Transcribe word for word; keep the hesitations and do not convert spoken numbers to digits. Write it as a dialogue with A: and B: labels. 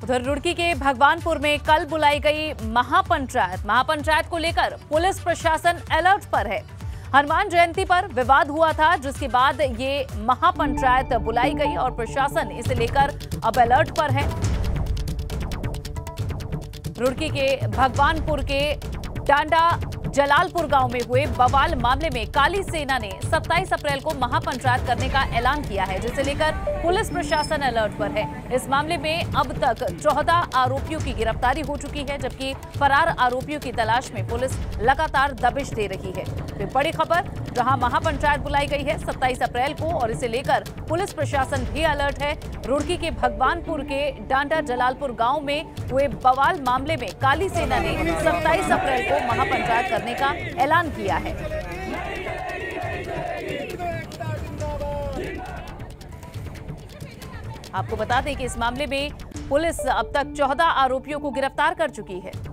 A: उधर रुड़की के भगवानपुर में कल बुलाई गई महापंचायत महापंचायत को लेकर पुलिस प्रशासन अलर्ट पर है। हनुमान जयंती पर विवाद हुआ था, जिसके बाद ये महापंचायत बुलाई गई और प्रशासन इसे लेकर अब अलर्ट पर है। रुड़की के भगवानपुर के डांडा जलालपुर गांव में हुए बवाल मामले में काली सेना ने सत्ताईस अप्रैल को महापंचायत करने का ऐलान किया है, जिसे लेकर पुलिस प्रशासन अलर्ट पर है। इस मामले में अब तक चौदह आरोपियों की गिरफ्तारी हो चुकी है, जबकि फरार आरोपियों की तलाश में पुलिस लगातार दबिश दे रही है। तो बड़ी खबर, जहां महापंचायत बुलाई गई है सत्ताईस अप्रैल को और इसे लेकर पुलिस प्रशासन भी अलर्ट है। रुड़की के भगवानपुर के डांडा जलालपुर गांव में हुए बवाल मामले में काली सेना ने सत्ताईस अप्रैल को महापंचायत करने का ऐलान किया है। आपको बता दें कि इस मामले में पुलिस अब तक चौदह आरोपियों को गिरफ्तार कर चुकी है।